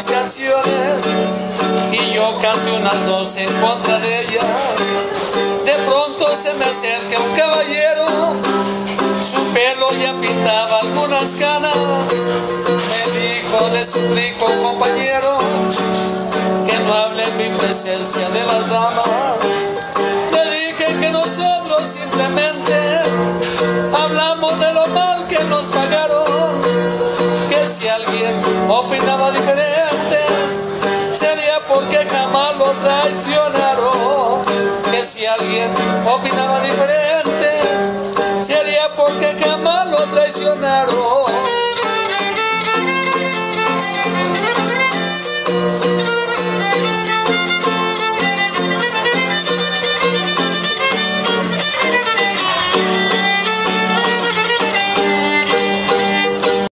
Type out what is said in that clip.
mis canciones y yo canté unas dos en contra de ellas. De pronto se me acerca un caballero, su pelo ya pintaba algunas canas. Me dijo, le suplico, compañero, que no hable en mi presencia de las damas. Le dije que nosotros simplemente hablamos de lo mal que nos pagaron, que si alguien opinaba diferente sería porque jamás lo traicionaron, que si alguien opinaba diferente sería porque jamás lo traicionaron.